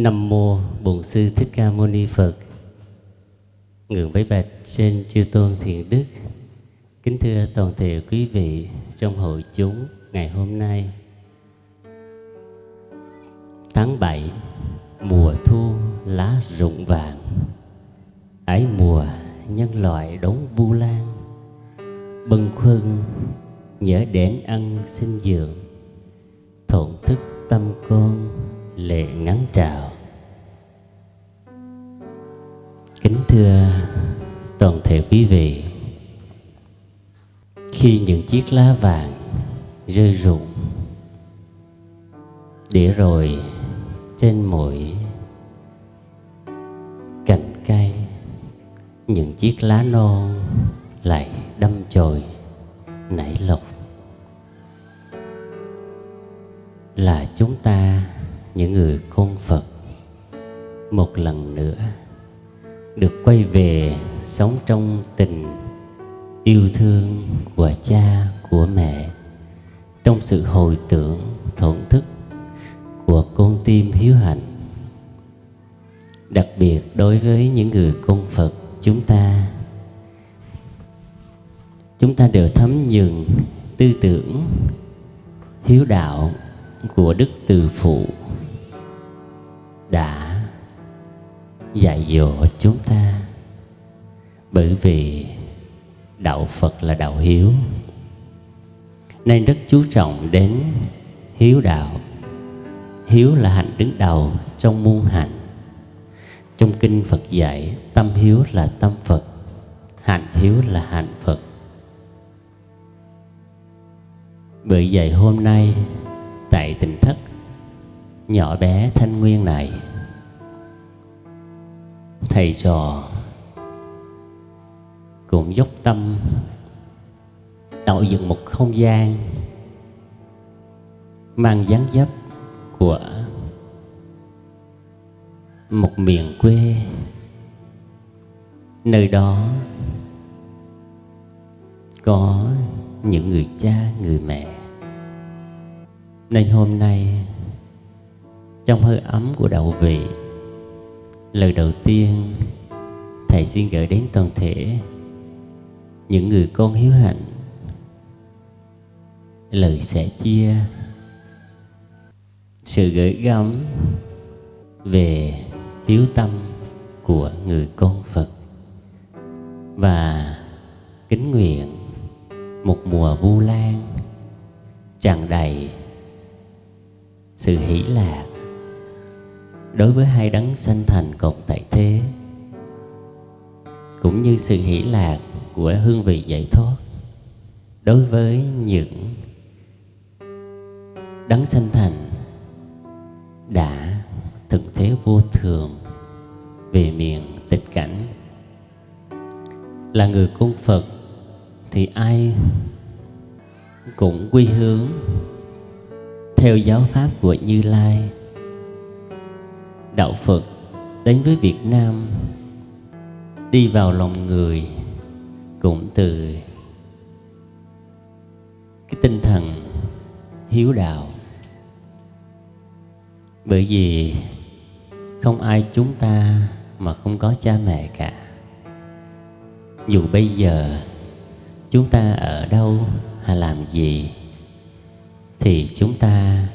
Nam mô Bổn Sư Thích Ca Mâu Ni Phật. Ngưỡng với bạch trên chư tôn thiện đức. Kính thưa toàn thể quý vị trong hội chúng ngày hôm nay, tháng 7, mùa thu lá rụng vàng, ái mùa nhân loại đống vu lan, bâng khuâng nhớ đến ăn sinh dưỡng, thổn thức tâm con lệ ngắn trào. Kính thưa toàn thể quý vị, khi những chiếc lá vàng rơi rụng, để rồi trên mỗi cành cây những chiếc lá non lại đâm chồi nảy lộc, là chúng ta những người con Phật một lần nữa được quay về sống trong tình yêu thương của cha của mẹ, trong sự hồi tưởng thổn thức của con tim hiếu hạnh. Đặc biệt đối với những người con Phật, chúng ta đều thấm nhuần tư tưởng hiếu đạo của Đức Từ Phụ đã dạy dỗ chúng ta. Bởi vì đạo Phật là đạo hiếu, nên rất chú trọng đến hiếu đạo. Hiếu là hạnh đứng đầu trong muôn hạnh. Trong kinh Phật dạy, tâm hiếu là tâm Phật, hạnh hiếu là hạnh Phật. Bởi vậy hôm nay tại Tỉnh Thất nhỏ bé Thanh Nguyên này, thầy trò cũng dốc tâm tạo dựng một không gian mang dáng dấp của một miền quê. Nơi đó có những người cha, người mẹ. Nên hôm nay trong hơi ấm của đạo vị, lời đầu tiên thầy xin gửi đến toàn thể những người con hiếu hạnh lời sẻ chia, sự gửi gắm về hiếu tâm của người con Phật, và kính nguyện một mùa vu lan tràn đầy sự hỷ lạc đối với hai đấng sanh thành cộng tại thế, cũng như sự hỷ lạc của hương vị giải thoát đối với những đấng sanh thành đã thực thế vô thường về miền tịch cảnh. Là người con Phật thì ai cũng quy hướng theo giáo pháp của Như Lai. Đạo Phật đến với Việt Nam, đi vào lòng người cũng từ cái tinh thần hiếu đạo. Bởi vì không ai chúng ta mà không có cha mẹ cả. Dù bây giờ chúng ta ở đâu hay làm gì, thì chúng ta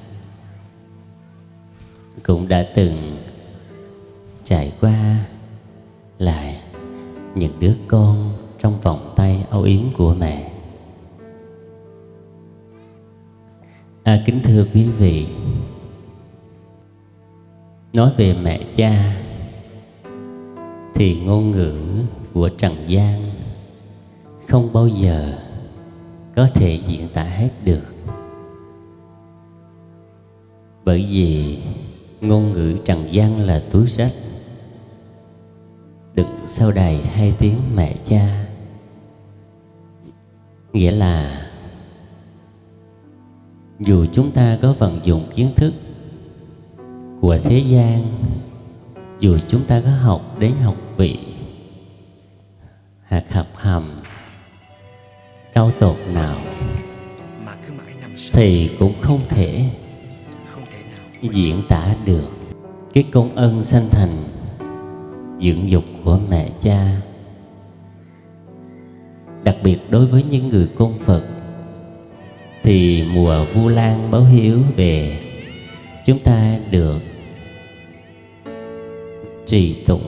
cũng đã từng trải qua là những đứa con trong vòng tay âu yếm của mẹ. Kính thưa quý vị, nói về mẹ cha thì ngôn ngữ của trần gian không bao giờ có thể diễn tả hết được. Bởi vì ngôn ngữ trần gian là túi sách, đựng sau đầy hai tiếng mẹ cha. Nghĩa là dù chúng ta có vận dụng kiến thức của thế gian, dù chúng ta có học đến học vị hoặc học hàm cao tột nào, thì cũng không thể diễn tả được cái công ơn sanh thành dưỡng dục của mẹ cha. Đặc biệt đối với những người con Phật thì mùa Vu Lan báo hiếu về, chúng ta được trì tụng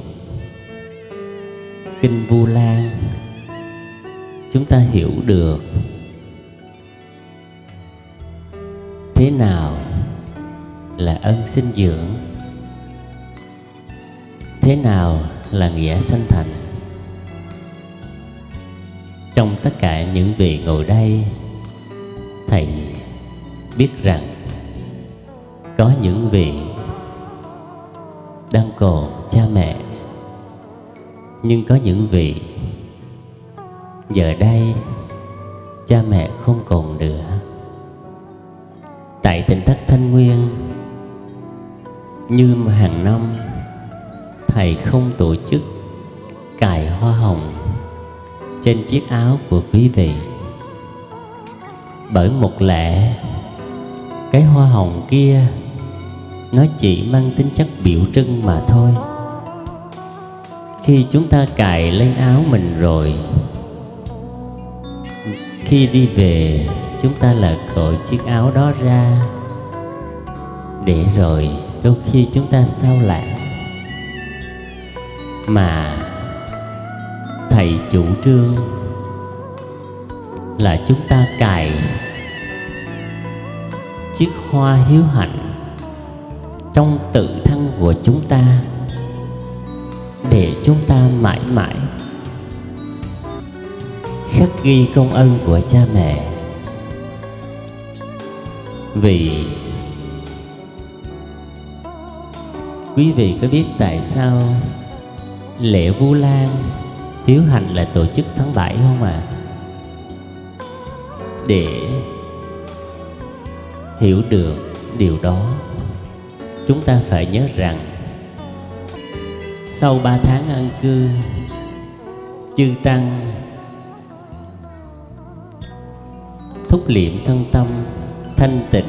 kinh Vu Lan, chúng ta hiểu được thế nào là ân sinh dưỡng, thế nào là nghĩa sanh thành. Trong tất cả những vị ngồi đây, thầy biết rằng có những vị đang còn cha mẹ, nhưng có những vị giờ đây cha mẹ không còn nữa. Tại tỉnh thất Thanh Nguyên, như hàng năm thầy không tổ chức cài hoa hồng trên chiếc áo của quý vị, bởi một lẽ cái hoa hồng kia nó chỉ mang tính chất biểu trưng mà thôi. Khi chúng ta cài lên áo mình rồi, khi đi về chúng ta lại cởi chiếc áo đó ra, để rồi đôi khi chúng ta sao lãng. Mà thầy chủ trương là chúng ta cài chiếc hoa hiếu hạnh trong tự thân của chúng ta, để chúng ta mãi mãi khắc ghi công ơn của cha mẹ. Vì quý vị có biết tại sao lễ Vu Lan hiếu hạnh là tổ chức tháng 7 không ạ? Để hiểu được điều đó, chúng ta phải nhớ rằng sau 3 tháng an cư, chư tăng thúc liệm thân tâm thanh tịnh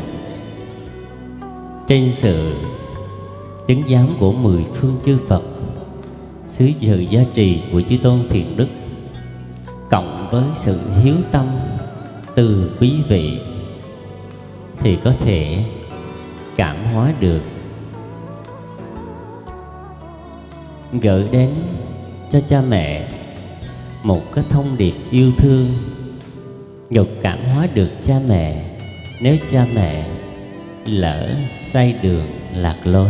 trên sự chứng giám của 10 phương chư Phật, dưới sự gia trì của chư tôn thiện đức, cộng với sự hiếu tâm từ quý vị, thì có thể cảm hóa được, gửi đến cho cha mẹ một cái thông điệp yêu thương, nhục cảm hóa được cha mẹ nếu cha mẹ lỡ sai đường lạc lối.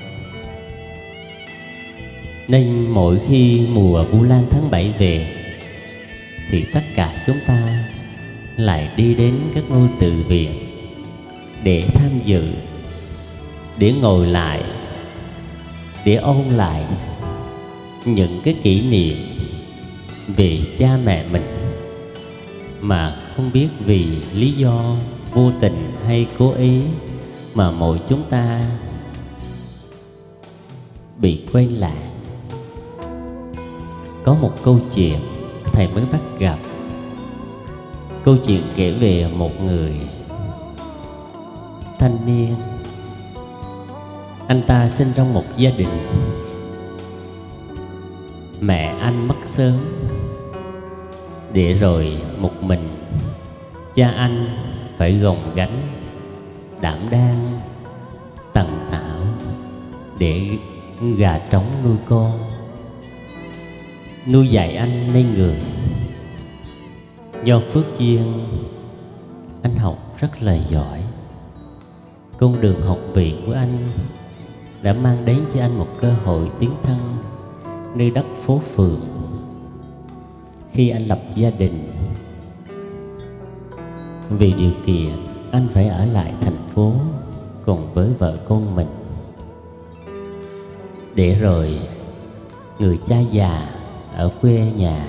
Nên mỗi khi mùa Vu Lan tháng 7 về, thì tất cả chúng ta lại đi đến các ngôi từ viện để tham dự, để ngồi lại, để ôn lại những cái kỷ niệm về cha mẹ mình, mà không biết vì lý do vô tình hay cố ý mà mỗi chúng ta bị quên lãng. Có một câu chuyện thầy mới bắt gặp. Câu chuyện kể về một người thanh niên. Anh ta sinh trong một gia đình mẹ anh mất sớm, để rồi một mình cha anh phải gồng gánh đảm đang tần tảo để gà trống nuôi con, nuôi dạy anh nên người. Do phước duyên, anh học rất là giỏi. Con đường học viện của anh đã mang đến cho anh một cơ hội tiến thân nơi đất phố phường. Khi anh lập gia đình, vì điều kiện anh phải ở lại thành phố cùng với vợ con mình, để rồi người cha già ở quê nhà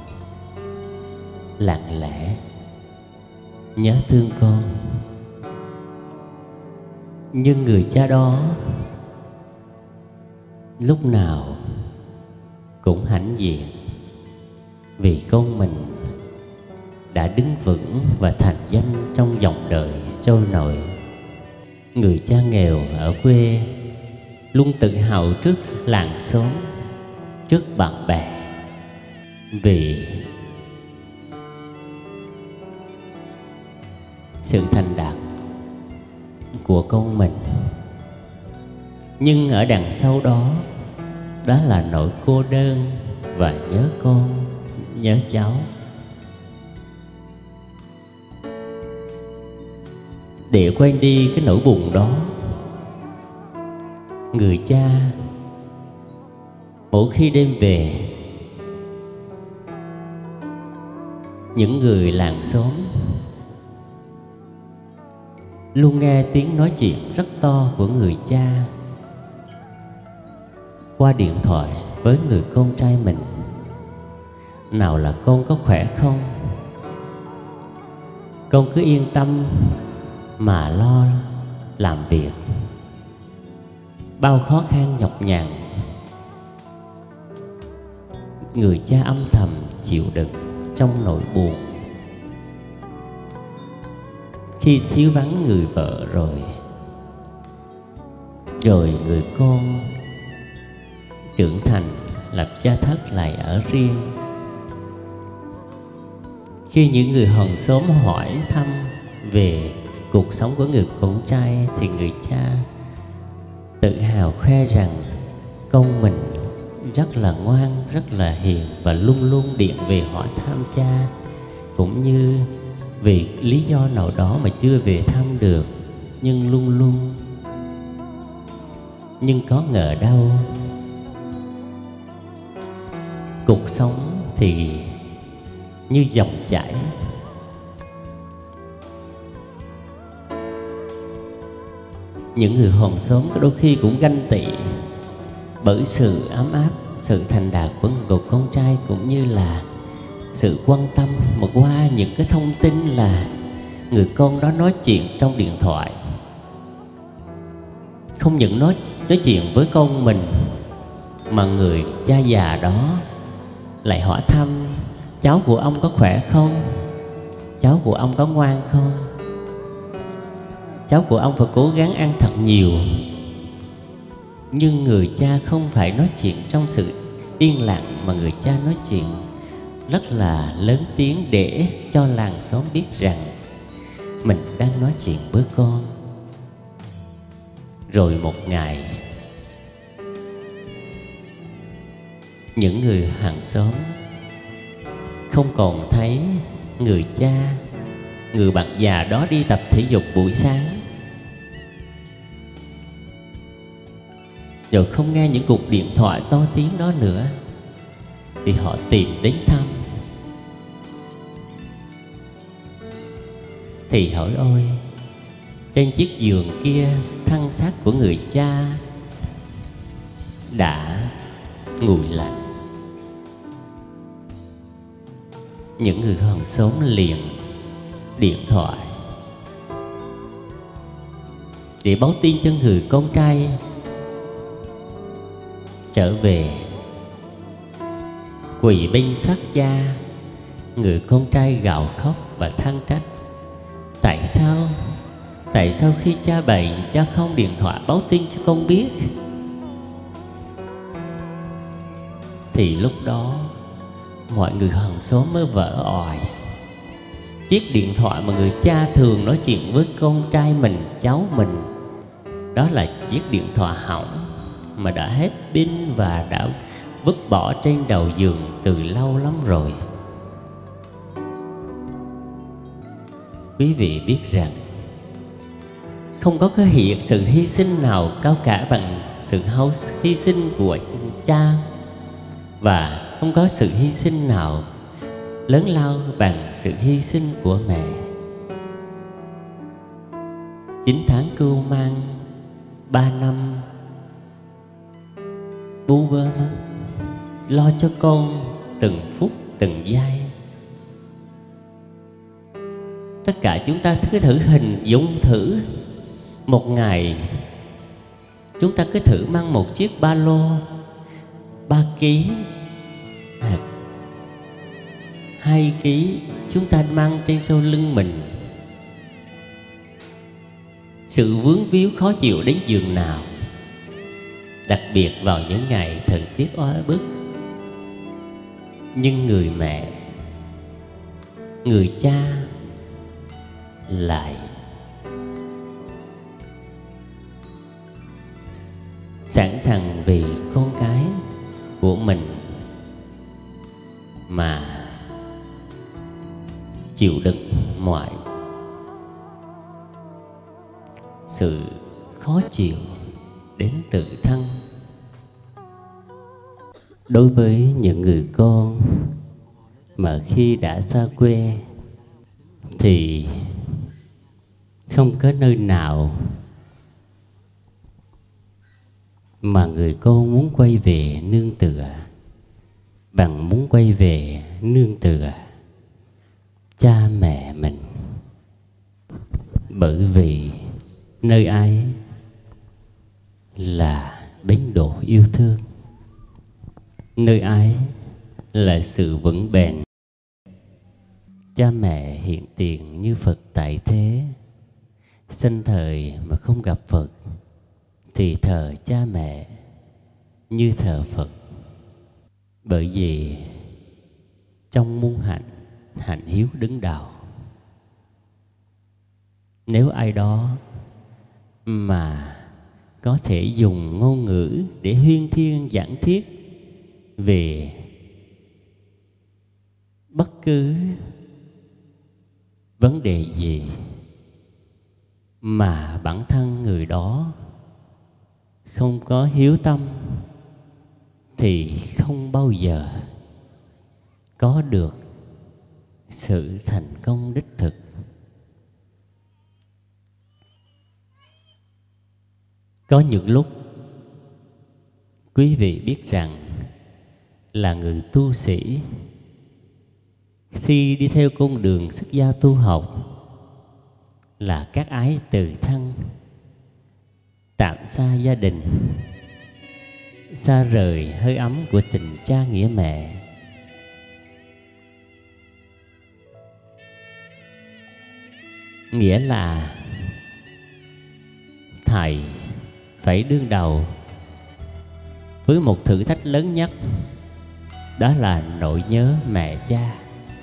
lặng lẽ nhớ thương con. Nhưng người cha đó lúc nào cũng hãnh diện vì con mình đã đứng vững và thành danh trong dòng đời trôi nổi. Người cha nghèo ở quê luôn tự hào trước làng xóm, trước bạn bè, vì sự thành đạt của con mình. Nhưng ở đằng sau đó, đó là nỗi cô đơn và nhớ con, nhớ cháu. Để quên đi cái nỗi buồn đó, người cha mỗi khi đêm về, những người làng xóm luôn nghe tiếng nói chuyện rất to của người cha qua điện thoại với người con trai mình. Nào là con có khỏe không? Con cứ yên tâm mà lo làm việc. Bao khó khăn nhọc nhằn, người cha âm thầm chịu đựng trong nỗi buồn. Khi thiếu vắng người vợ rồi người con trưởng thành lập gia thất lại ở riêng. Khi những người hàng xóm hỏi thăm về cuộc sống của người con trai thì người cha tự hào khoe rằng con mình rất là ngoan, rất là hiền và luôn luôn điện về hỏi thăm cha, cũng như vì lý do nào đó mà chưa về thăm được, nhưng luôn luôn. Nhưng có ngờ đâu, cuộc sống thì như dòng chảy, những người hàng xóm đôi khi cũng ganh tị bởi sự ấm áp, sự thành đạt của người con trai, cũng như là sự quan tâm mà qua những cái thông tin là người con đó nói chuyện trong điện thoại. Không những nói chuyện với con mình, mà người cha già đó lại hỏi thăm cháu của ông có khỏe không, cháu của ông có ngoan không, cháu của ông phải cố gắng ăn thật nhiều. Nhưng người cha không phải nói chuyện trong sự yên lặng, mà người cha nói chuyện rất là lớn tiếng để cho làng xóm biết rằng mình đang nói chuyện với con. Rồi một ngày, những người hàng xóm không còn thấy người cha, người bạn già đó đi tập thể dục buổi sáng, rồi không nghe những cuộc điện thoại to tiếng đó nữa, thì họ tìm đến thăm. Thì hỏi ôi, trên chiếc giường kia thân xác của người cha đã nguội lạnh. Những người hàng xóm liền điện thoại để báo tin cho người con trai trở về. Quỳ bên xác cha, người con trai gào khóc và than trách: Tại sao khi cha bệnh, cha không điện thoại báo tin cho con biết? Thì lúc đó mọi người hàng xóm mới vỡ òa. Chiếc điện thoại mà người cha thường nói chuyện với con trai mình, cháu mình, đó là chiếc điện thoại hỏng mà đã hết pin và đã vứt bỏ trên đầu giường từ lâu lắm rồi. Quý vị biết rằng không có cái sự hy sinh nào cao cả bằng sự hy sinh của cha, và không có sự hy sinh nào lớn lao bằng sự hy sinh của mẹ. 9 tháng cưu mang, 3 năm bu vơ lo cho con từng phút từng giây. Tất cả chúng ta cứ thử hình dung thử, một ngày chúng ta cứ thử mang một chiếc ba lô 3 kg, 2 kg chúng ta mang trên sau lưng mình. Sự vướng víu khó chịu đến giường nào. đặc biệt vào những ngày thời tiết oi bức. Nhưng người mẹ, người cha lại sẵn sàng vì con cái của mình mà chịu đựng mọi sự khó chịu đến tự thân. Đối với những người con mà khi đã xa quê thì không có nơi nào mà người con muốn quay về nương tựa bằng muốn quay về nương tựa cha mẹ mình. Bởi vì nơi ấy là bến đỗ yêu thương, nơi ấy là sự vững bền. Cha mẹ hiện tiền như Phật tại thế, sinh thời mà không gặp Phật thì thờ cha mẹ như thờ Phật. Bởi vì trong muôn hạnh, hạnh hiếu đứng đầu. Nếu ai đó mà có thể dùng ngôn ngữ để huyên thuyên giảng thiết về bất cứ vấn đề gì mà bản thân người đó không có hiếu tâm thì không bao giờ có được sự thành công đích thực. Có những lúc quý vị biết rằng là người tu sĩ khi đi theo con đường xuất gia tu học là các ái từ thân, tạm xa gia đình, xa rời hơi ấm của tình cha nghĩa mẹ. Nghĩa là thầy phải đương đầu với một thử thách lớn nhất, đó là nỗi nhớ mẹ cha.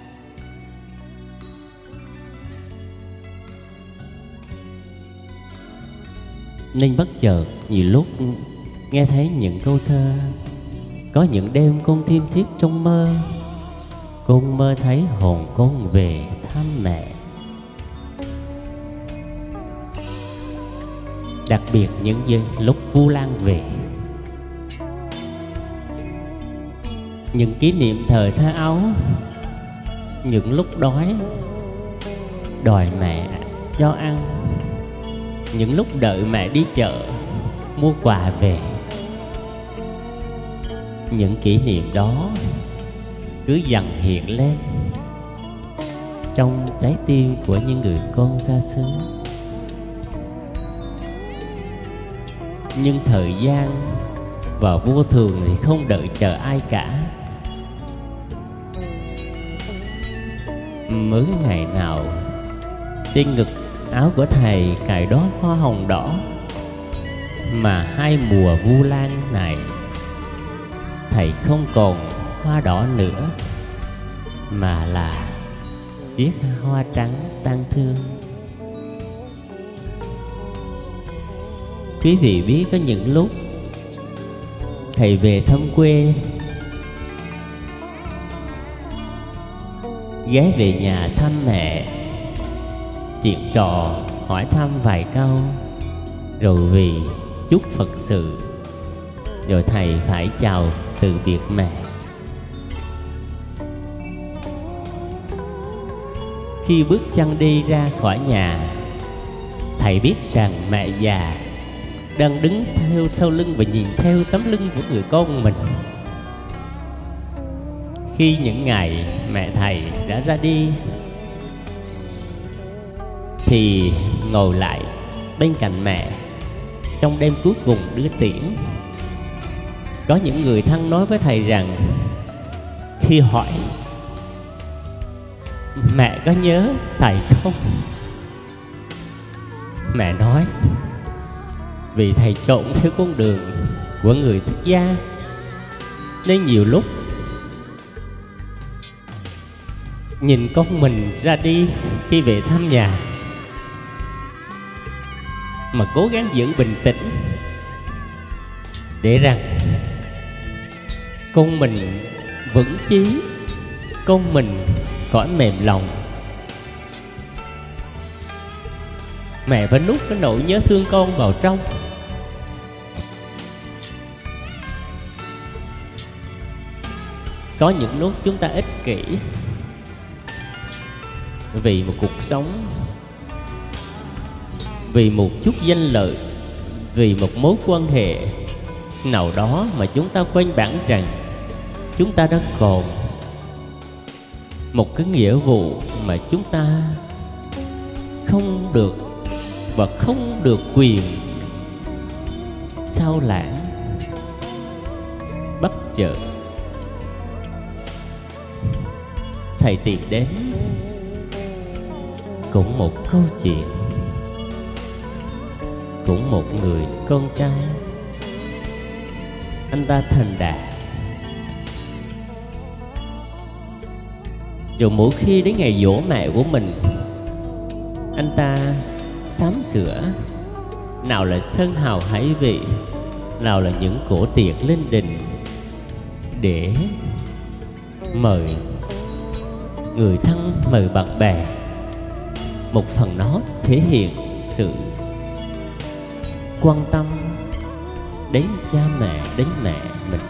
Nên bất chợt nhiều lúc nghe thấy những câu thơ: có những đêm con thiêm thiếp trong mơ, con mơ thấy hồn con về thăm mẹ. Đặc biệt những lúc Vu Lan về, những kỷ niệm thời thơ ấu, những lúc đói đòi mẹ cho ăn, những lúc đợi mẹ đi chợ mua quà về. Những kỷ niệm đó cứ dần hiện lên trong trái tim của những người con xa xứ. Nhưng thời gian và vô thường thì không đợi chờ ai cả. Mới ngày nào trên ngực áo của thầy cài đó hoa hồng đỏ, mà hai mùa Vu Lan này thầy không còn hoa đỏ nữa, mà là chiếc hoa trắng tang thương. Quý vị biết có những lúc thầy về thăm quê, ghé về nhà thăm mẹ, chuyện trò hỏi thăm vài câu, rồi vì chúc Phật sự, rồi thầy phải chào từ biệt mẹ. Khi bước chân đi ra khỏi nhà, thầy biết rằng mẹ già đang đứng theo sau lưng và nhìn theo tấm lưng của người con mình. Khi những ngày mẹ thầy đã ra đi thì ngồi lại bên cạnh mẹ trong đêm cuối cùng đưa tiễn. Có những người thân nói với thầy rằng khi hỏi mẹ có nhớ thầy không, mẹ nói vì thầy trộn theo con đường của người xuất gia, nên nhiều lúc nhìn con mình ra đi khi về thăm nhà mà cố gắng giữ bình tĩnh để rằng con mình vững chí, con mình khỏi mềm lòng. Mẹ phải nuốt cái nỗi nhớ thương con vào trong. Có những lúc chúng ta ích kỷ vì một cuộc sống, vì một chút danh lợi, vì một mối quan hệ nào đó mà chúng ta quên bản rằng chúng ta đang còn một cái nghĩa vụ mà chúng ta không được và không được quyền sao lãng. Bất chợt thầy tìm đến cũng một câu chuyện, cũng một người con trai. Anh ta thành đạt, rồi mỗi khi đến ngày giỗ mẹ của mình, anh ta sắm sửa, nào là sơn hào hải vị, nào là những cổ tiệc linh đình để mời người thân, mời bạn bè. Một phần nó thể hiện sự quan tâm đến cha mẹ, đến mẹ mình.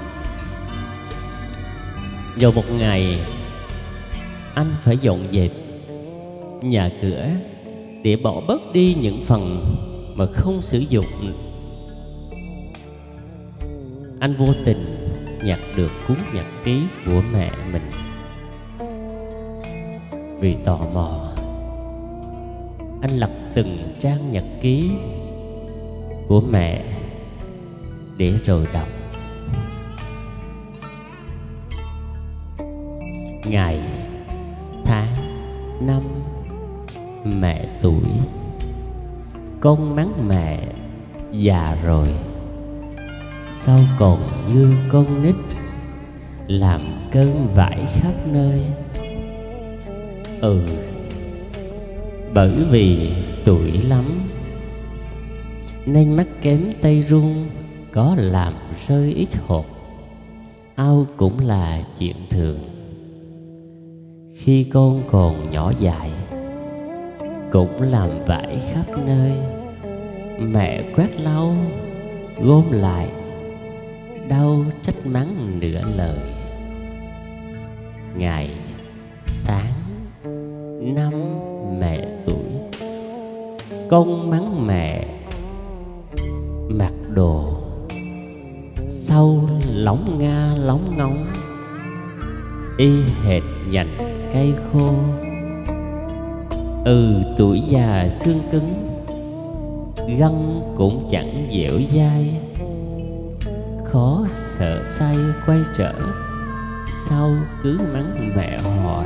Vào một ngày, anh phải dọn dẹp nhà cửa để bỏ bớt đi những phần mà không sử dụng. Anh vô tình nhặt được cuốn nhật ký của mẹ mình. Vì tò mò, anh lật từng trang nhật ký của mẹ để rồi đọc. Ngày, tháng, năm mẹ tuổi. Con mắng mẹ già rồi, sao còn như con nít, làm cơn vãi khắp nơi. Bởi vì tuổi lắm nên mắt kém tay run, có làm rơi ít hột, ao cũng là chuyện thường. Khi con còn nhỏ dại cũng làm vãi khắp nơi. Mẹ quét lau gom lại, đau trách mắng nửa lời. Ngày, tháng, năm mẹ tuổi. Con mắng mẹ mặc đồ sau lóng nga lóng ngóng, y hệt nhành cây khô. Tuổi già xương cứng, gân cũng chẳng dẻo dai. Khó sợ say quay trở, sau cứ mắng mẹ hoài.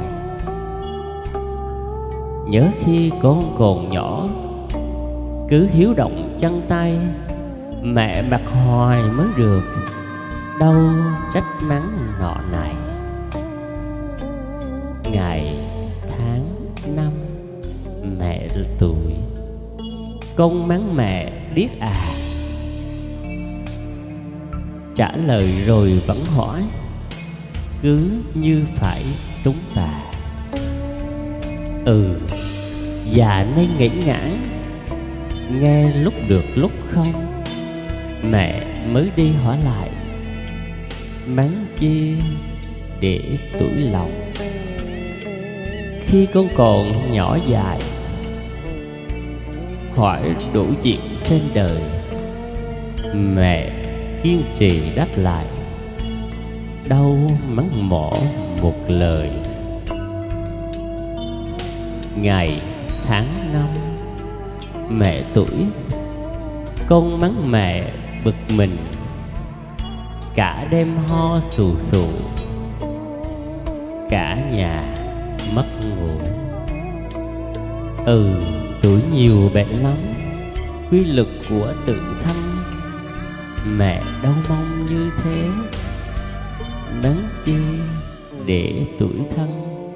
Nhớ khi con còn nhỏ, cứ hiếu động chân tay, mẹ mặc hoài mới được, đâu trách mắng nọ này. Ngày, tháng, năm mẹ tuổi. Con mắng mẹ điếc à, trả lời rồi vẫn hỏi, cứ như phải trúng tà. Già nên nghĩ ngãi, nghe lúc được lúc không. Mẹ mới đi hỏi lại, mắng chi để tủi lòng. Khi con còn nhỏ dại, hỏi đủ chuyện trên đời, mẹ kiên trì đáp lại, đâu mắng mỏ một lời. Ngày, tháng, năm mẹ tuổi. Con mắng mẹ bực mình, cả đêm ho sù sù, cả nhà mất ngủ. Tuổi nhiều bệnh lắm, quy lực của tự thân mẹ đâu mong như thế, nắng chi để tuổi thân.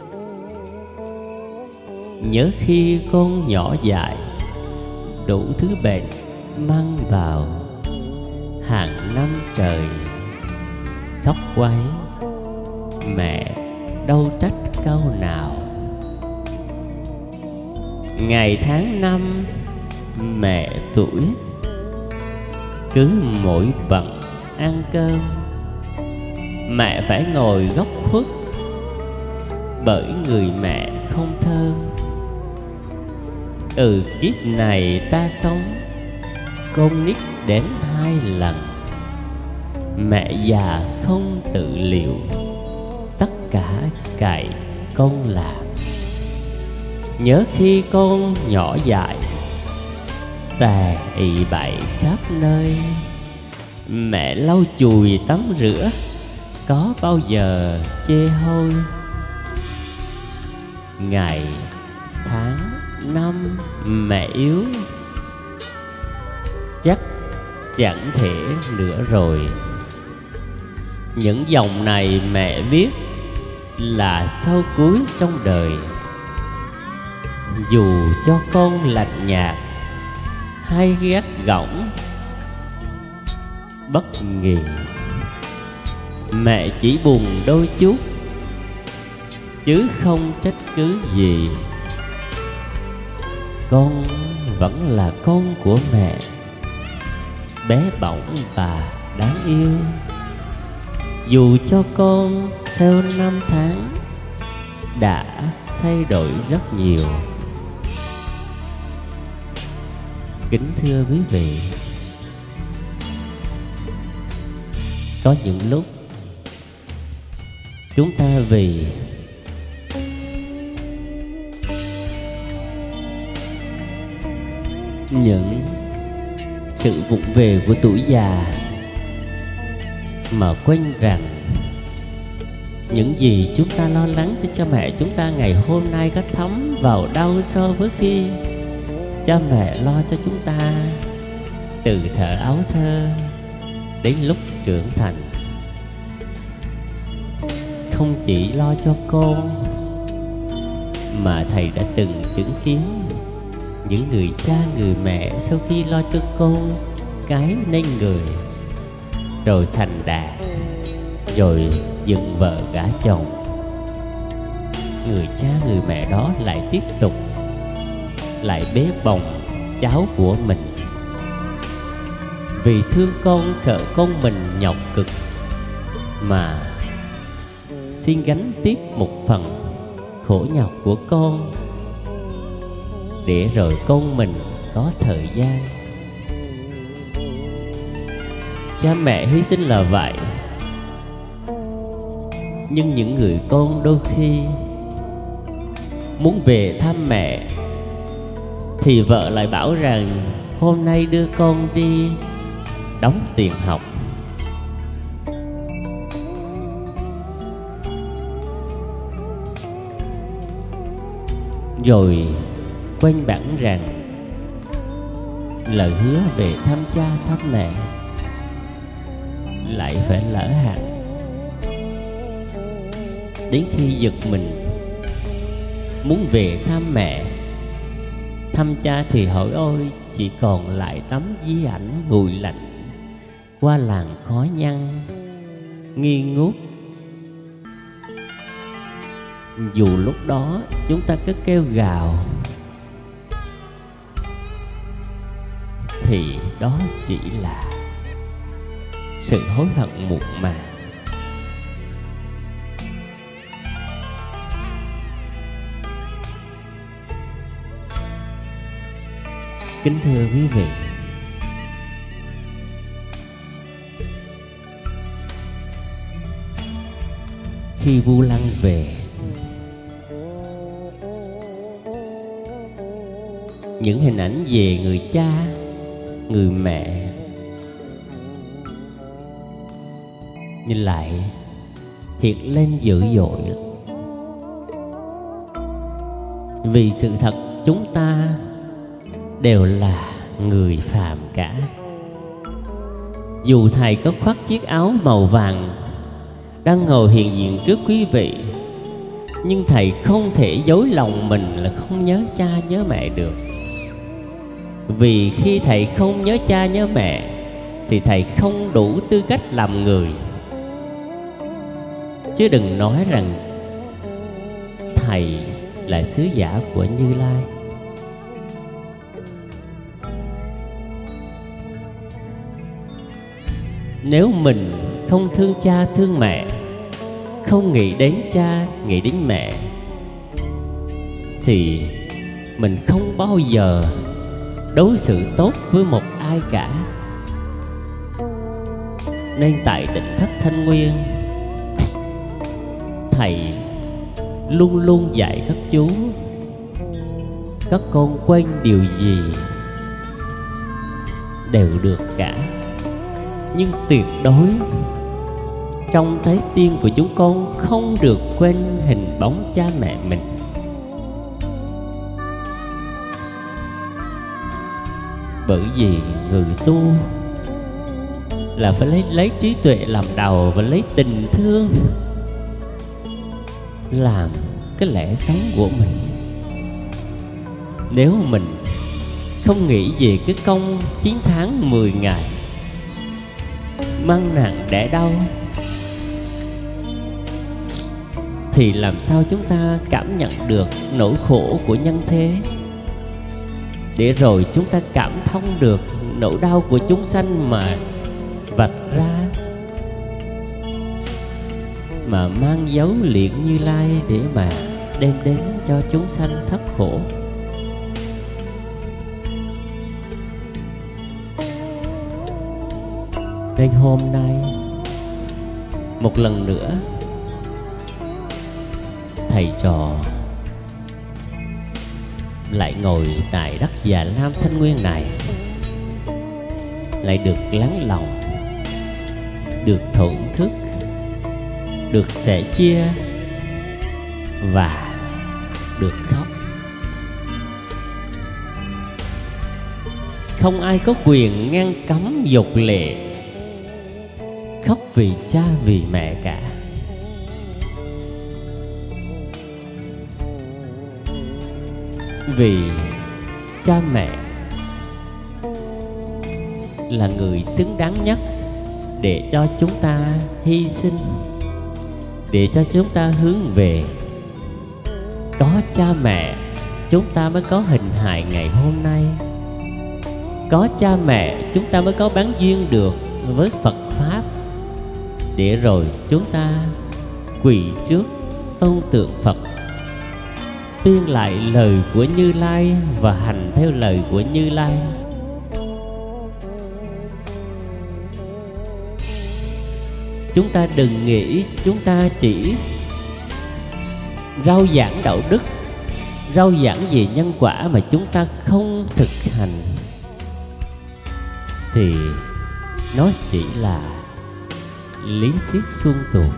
Nhớ khi con nhỏ dại, đủ thứ bệnh mang vào, hàng năm trời khóc quấy, mẹ đâu trách câu nào. Ngày tháng năm mẹ tuổi, cứ mỗi bận ăn cơm, mẹ phải ngồi góc khuất, bởi người mẹ không thơm. Kiếp này ta sống, con nít đến 2 lần, mẹ già không tự liệu, tất cả cậy con làm. Nhớ khi con nhỏ dại, tè ị bậy khắp nơi, mẹ lau chùi tắm rửa, có bao giờ chê hôi. Ngày tháng năm mẹ yếu, chắc chẳng thể nữa rồi. Những dòng này mẹ viết là sau cuối trong đời. Dù cho con lạnh nhạt hay gắt gỏng bất nghị, mẹ chỉ buồn đôi chút, chứ không trách cứ gì. Con vẫn là con của mẹ, bé bỏng và đáng yêu. Dù cho con theo năm tháng đã thay đổi rất nhiều. Kính thưa quý vị, có những lúc chúng ta vì những sự vụng về của tuổi già mà quên rằng những gì chúng ta lo lắng cho cha mẹ chúng ta ngày hôm nay có thấm vào đâu so với khi cha mẹ lo cho chúng ta từ thuở ấu thơ đến lúc trưởng thành. Không chỉ lo cho con, mà thầy đã từng chứng kiến những người cha người mẹ sau khi lo cho con cái nên người, rồi thành đạt, rồi dựng vợ gả chồng, người cha người mẹ đó lại tiếp tục lại bế bồng cháu của mình, vì thương con sợ con mình nhọc cực mà xin gánh tiếp một phần khổ nhọc của con, để rồi con mình có thời gian. Cha mẹ hy sinh là vậy, nhưng những người con đôi khi muốn về thăm mẹ thì vợ lại bảo rằng hôm nay đưa con đi đóng tiền học. Rồi quên bẵng rằng lời hứa về thăm cha thăm mẹ lại phải lỡ hẳn. Đến khi giật mình muốn về thăm mẹ thăm cha thì hỏi ôi, chỉ còn lại tấm di ảnh nguội lạnh qua làn khói nhăn nghi ngút. Dù lúc đó chúng ta cứ kêu gào thì đó chỉ là sự hối hận muộn màng. Kính thưa quý vị, khi Vu Lăng về, những hình ảnh về người cha, người mẹ nhìn lại hiện lên dữ dội. Vì sự thật chúng ta đều là người phàm cả. dù thầy có khoác chiếc áo màu vàng đang ngồi hiện diện trước quý vị, nhưng thầy không thể dối lòng mình là không nhớ cha nhớ mẹ được. Vì khi thầy không nhớ cha nhớ mẹ thì thầy không đủ tư cách làm người. Chứ đừng nói rằng thầy là sứ giả của Như Lai. Nếu mình không thương cha thương mẹ, không nghĩ đến cha nghĩ đến mẹ, thì mình không bao giờ đối xử tốt với một ai cả. Nên tại Tịnh Thất Thanh Nguyên, thầy luôn luôn dạy các chú: các con quên điều gì đều được cả, nhưng tuyệt đối trong trái tim của chúng con không được quên hình bóng cha mẹ mình. Bởi vì người tu là phải lấy trí tuệ làm đầu và lấy tình thương làm cái lẽ sống của mình. Nếu mình không nghĩ về cái công 9 tháng 10 ngày mang nặng đẻ đau, thì làm sao chúng ta cảm nhận được nỗi khổ của nhân thế, để rồi chúng ta cảm thông được nỗi đau của chúng sanh mà vạch ra, mà mang dấu liễn Như Lai để mà đem đến cho chúng sanh thất khổ. Nên hôm nay một lần nữa thầy trò lại ngồi tại đất Già Lam Thanh Nguyên này, lại được lắng lòng, được thưởng thức, được sẻ chia và được khóc. Không ai có quyền ngăn cấm dục lệ khóc vì cha vì mẹ cả. Vì cha mẹ là người xứng đáng nhất để cho chúng ta hy sinh, để cho chúng ta hướng về. Có cha mẹ chúng ta mới có hình hài ngày hôm nay. Có cha mẹ chúng ta mới có bán duyên được với Phật Pháp, để rồi chúng ta quỳ trước tôn tượng Phật, tuyên lại lời của Như Lai và hành theo lời của Như Lai. Chúng ta đừng nghĩ chúng ta chỉ rao giảng đạo đức, rao giảng về nhân quả mà chúng ta không thực hành, thì nó chỉ là lý thuyết suông tuồng,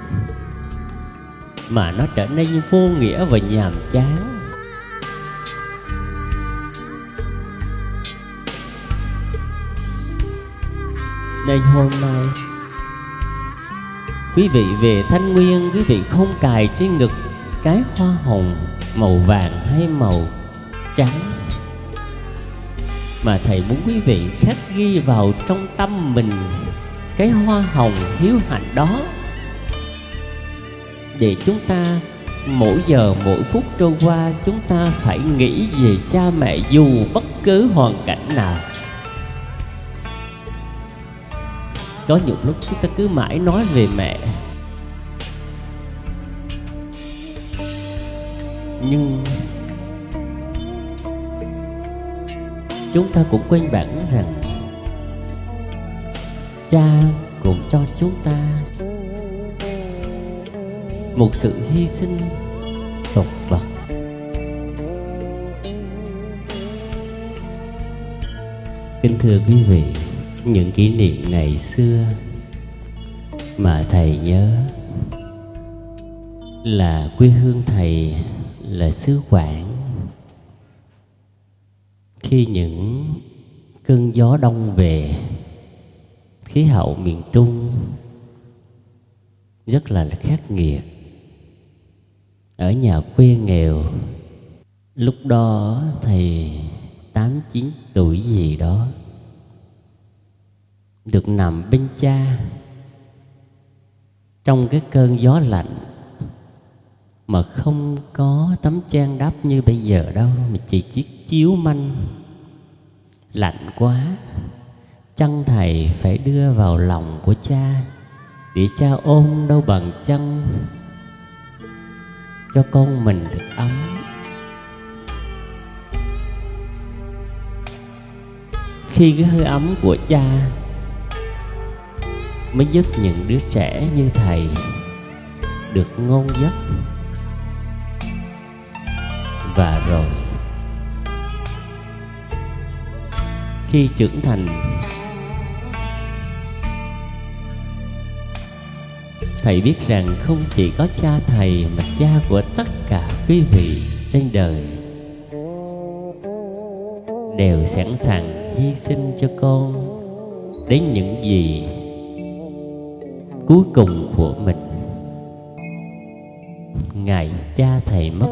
mà nó trở nên vô nghĩa và nhàm chán. Nên hôm nay quý vị về Thanh Nguyên, quý vị không cài trên ngực cái hoa hồng màu vàng hay màu trắng, mà thầy muốn quý vị khắc ghi vào trong tâm mình cái hoa hồng hiếu hạnh đó, để chúng ta mỗi giờ mỗi phút trôi qua chúng ta phải nghĩ về cha mẹ dù bất cứ hoàn cảnh nào. Có nhiều lúc chúng ta cứ mãi nói về mẹ, nhưng chúng ta cũng quên bẵng rằng cha cũng cho chúng ta một sự hy sinh tột bậc. Kính thưa quý vị, những kỷ niệm ngày xưa mà thầy nhớ là quê hương thầy là xứ Quảng. Khi những cơn gió đông về, khí hậu miền Trung rất là khắc nghiệt. Ở nhà quê nghèo, lúc đó thầy 8-9 tuổi gì đó, được nằm bên cha trong cái cơn gió lạnh, mà không có tấm chăn đắp như bây giờ đâu, mà chỉ chiếc chiếu manh. Lạnh quá, chăn thầy phải đưa vào lòng của cha để cha ôm đâu bằng chăn cho con mình được ấm. Khi cái hơi ấm của cha mới giúp những đứa trẻ như thầy được ngon giấc. Và rồi khi trưởng thành, thầy biết rằng không chỉ có cha thầy mà cha của tất cả quý vị trên đời đều sẵn sàng hy sinh cho con đến những gì cuối cùng của mình. Ngày cha thầy mất,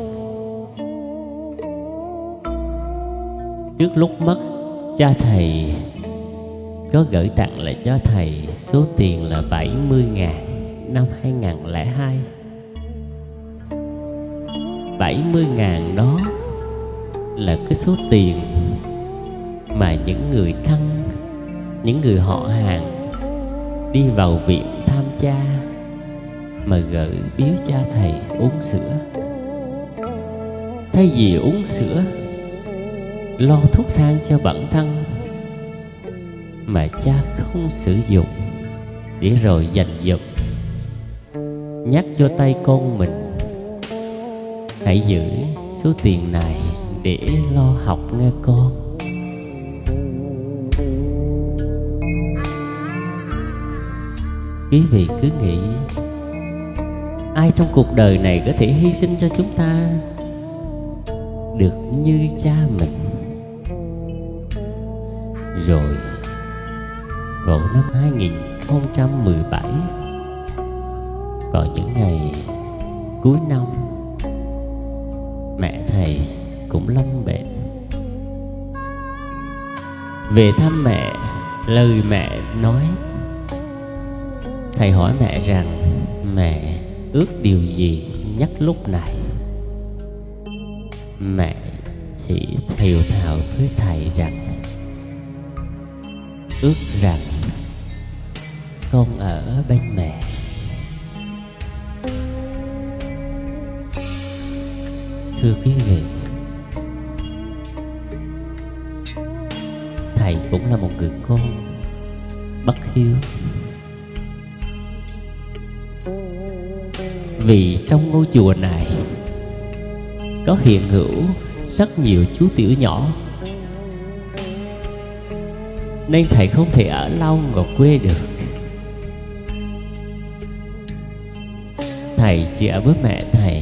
trước lúc mất, cha thầy có gửi tặng lại cho thầy số tiền là 70.000 năm 2002. 70.000 đó là cái số tiền mà những người thân, những người họ hàng đi vào viện thăm cha mà gửi biếu cha thầy uống sữa. Thay vì uống sữa, lo thuốc thang cho bản thân, mà cha không sử dụng, để rồi dành dụm nhắc cho tay con mình: hãy giữ số tiền này để lo học nghe con. Quý vị cứ nghĩ ai trong cuộc đời này có thể hy sinh cho chúng ta được như cha mình. Rồi vào năm 2017, vào những ngày cuối năm, mẹ thầy cũng lâm bệnh. Về thăm mẹ, lời mẹ nói, thầy hỏi mẹ rằng mẹ ước điều gì nhất lúc này. Mẹ chỉ thều thào với thầy rằng ước rằng con ở bên mẹ. Thưa quý vị, thầy cũng là một người con bất hiếu. Vì trong ngôi chùa này có hiện hữu rất nhiều chú tiểu nhỏ, nên thầy không thể ở lâu ở quê được. Thầy chỉ ở với mẹ thầy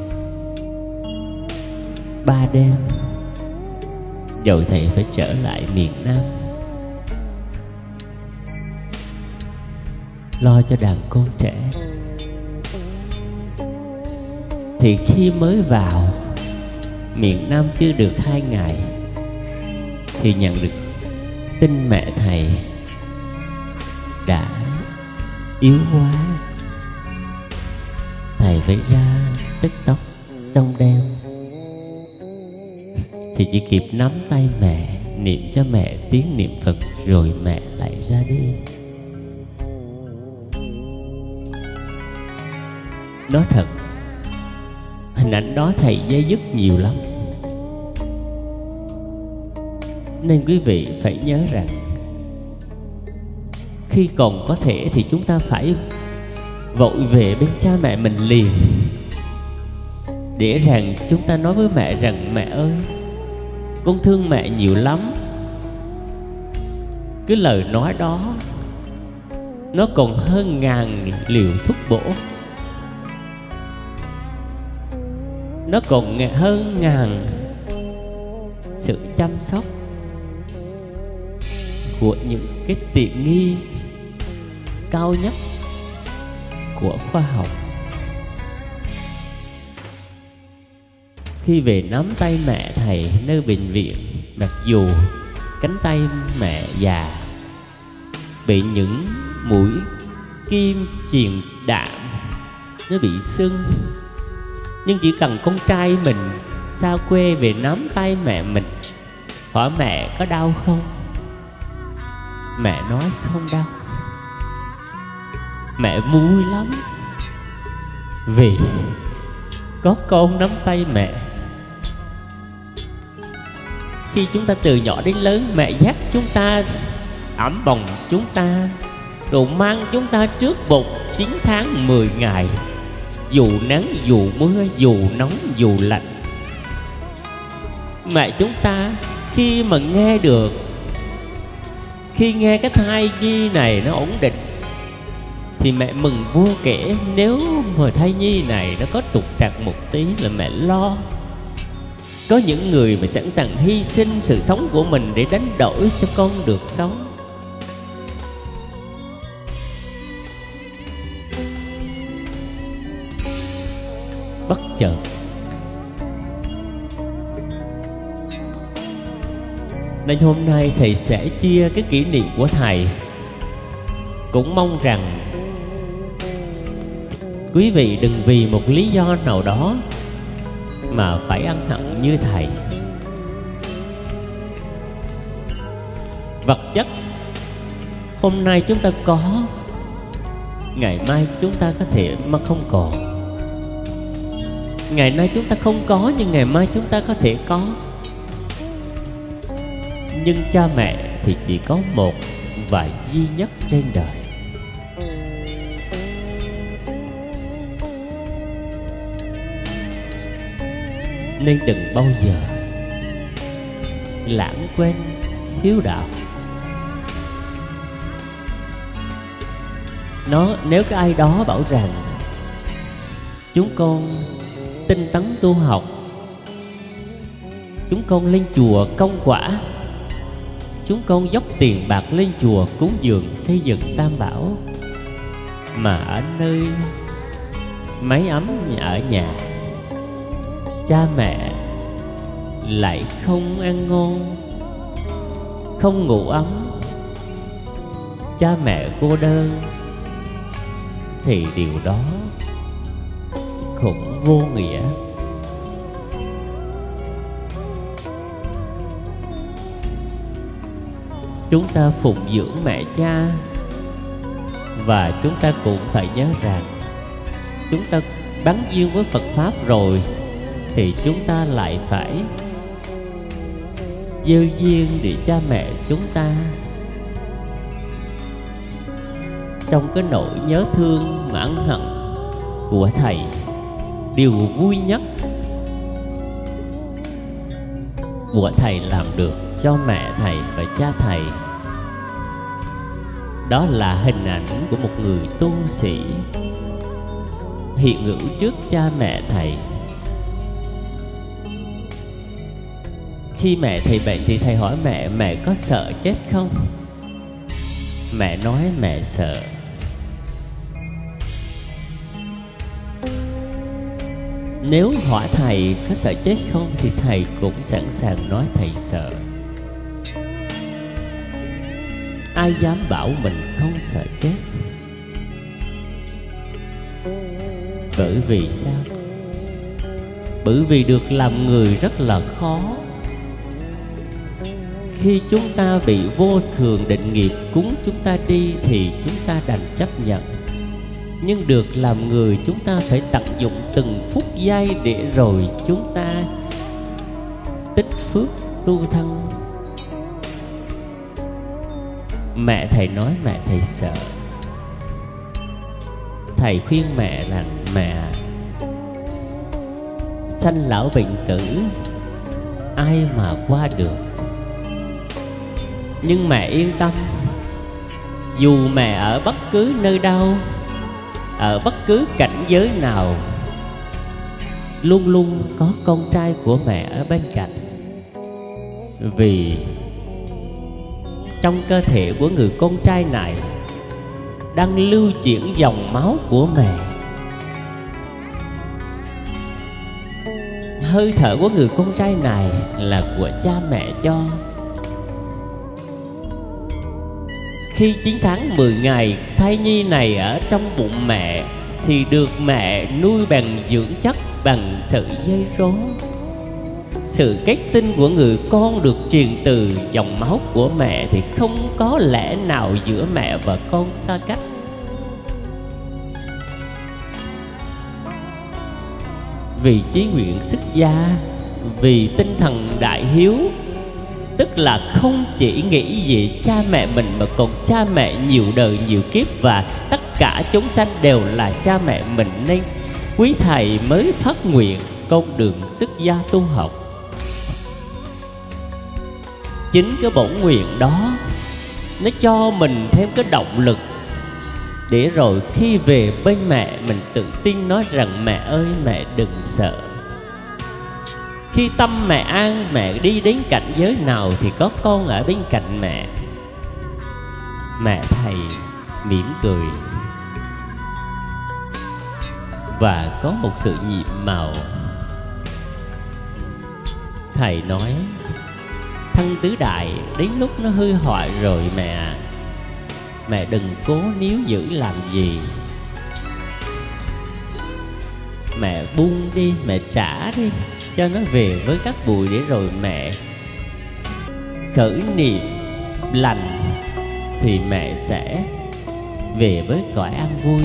3 đêm, rồi thầy phải trở lại miền Nam lo cho đàn con trẻ. Thì khi mới vào miền Nam chưa được 2 ngày thì nhận được tin mẹ thầy đã yếu quá. Thầy phải ra tức tốc trong đêm, thì chỉ kịp nắm tay mẹ, niệm cho mẹ tiếng niệm Phật, rồi mẹ lại ra đi. Nói thật, hình ảnh đó thầy dây dứt nhiều lắm. Nên quý vị phải nhớ rằng khi còn có thể thì chúng ta phải vội về bên cha mẹ mình liền, để rằng chúng ta nói với mẹ rằng: mẹ ơi, con thương mẹ nhiều lắm. Cái lời nói đó nó còn hơn ngàn liều thuốc bổ, nó còn hơn ngàn sự chăm sóc của những cái tiện nghi cao nhất của khoa học. Khi về nắm tay mẹ thầy nơi bệnh viện, mặc dù cánh tay mẹ già bị những mũi kim chuyền đạn, nó bị sưng, nhưng chỉ cần con trai mình xa quê về nắm tay mẹ mình, hỏi mẹ có đau không, mẹ nói không đau. Mẹ vui lắm vì có con nắm tay mẹ. Khi chúng ta từ nhỏ đến lớn, mẹ dắt chúng ta, ẵm bồng chúng ta, rồi mang chúng ta trước bụng 9 tháng 10 ngày, dù nắng dù mưa, dù nóng dù lạnh. Mẹ chúng ta khi mà nghe được, khi nghe cái thai nhi này nó ổn định thì mẹ mừng vô kể. Nếu mà thai nhi này nó có trục trặc một tí là mẹ lo. Có những người mà sẵn sàng hy sinh sự sống của mình để đánh đổi cho con được sống. Bất chợt nên hôm nay thầy sẽ chia cái kỷ niệm của thầy. Cũng mong rằng quý vị đừng vì một lý do nào đó mà phải ân hận như thầy. Vật chất hôm nay chúng ta có, ngày mai chúng ta có thể mà không còn. Ngày nay chúng ta không có, nhưng ngày mai chúng ta có thể có. Nhưng cha mẹ thì chỉ có một và duy nhất trên đời. Nên đừng bao giờ lãng quên hiếu đạo. Nếu có ai đó bảo rằng chúng con tinh tấn tu học, chúng con lên chùa công quả, chúng con dốc tiền bạc lên chùa cúng dường xây dựng Tam Bảo, mà ở nơi mái ấm ở nhà, cha mẹ lại không ăn ngon, không ngủ ấm, cha mẹ cô đơn, thì điều đó cũng vô nghĩa. Chúng ta phụng dưỡng mẹ cha, và chúng ta cũng phải nhớ rằng chúng ta bắn duyên với Phật Pháp rồi thì chúng ta lại phải gieo duyên để cha mẹ chúng ta trong cái nỗi nhớ thương mà ân hận của thầy. Điều vui nhất của thầy làm được cho mẹ thầy và cha thầy, đó là hình ảnh của một người tu sĩ hiện hữu trước cha mẹ thầy. Khi mẹ thầy bệnh thì thầy hỏi mẹ có sợ chết không? Mẹ nói mẹ sợ. Nếu hỏi thầy có sợ chết không thì thầy cũng sẵn sàng nói thầy sợ. Ai dám bảo mình không sợ chết? Bởi vì sao? Bởi vì được làm người rất là khó. Khi chúng ta bị vô thường định nghiệp cúng chúng ta đi thì chúng ta đành chấp nhận. Nhưng được làm người chúng ta phải tận dụng từng phút giây để rồi chúng ta tích phước tu thân. Mẹ thầy nói mẹ thầy sợ. Thầy khuyên mẹ rằng mẹ, sanh lão bệnh tử ai mà qua được. Nhưng mẹ yên tâm, dù mẹ ở bất cứ nơi đâu, ở bất cứ cảnh giới nào, luôn luôn có con trai của mẹ ở bên cạnh. Vì trong cơ thể của người con trai này đang lưu chuyển dòng máu của mẹ. Hơi thở của người con trai này là của cha mẹ cho. Khi 9 tháng 10 ngày thai nhi này ở trong bụng mẹ thì được mẹ nuôi bằng dưỡng chất, bằng sợi dây rốn. Sự kết tinh của người con được truyền từ dòng máu của mẹ thì không có lẽ nào giữa mẹ và con xa cách. Vì chí nguyện xuất gia, vì tinh thần đại hiếu, tức là không chỉ nghĩ về cha mẹ mình mà còn cha mẹ nhiều đời nhiều kiếp, và tất cả chúng sanh đều là cha mẹ mình, nên quý thầy mới phát nguyện con đường xuất gia tu học. Chính cái bổn nguyện đó nó cho mình thêm cái động lực để rồi khi về bên mẹ mình tự tin nói rằng mẹ ơi mẹ đừng sợ. Khi tâm mẹ an, mẹ đi đến cảnh giới nào thì có con ở bên cạnh mẹ. Mẹ thầy mỉm cười và có một sự nhiệm màu. Thầy nói thân tứ đại đến lúc nó hư hoại rồi mẹ, mẹ đừng cố níu giữ làm gì. Mẹ buông đi, mẹ trả đi cho nó về với các bụi, để rồi mẹ khởi niệm lành thì mẹ sẽ về với cõi an vui.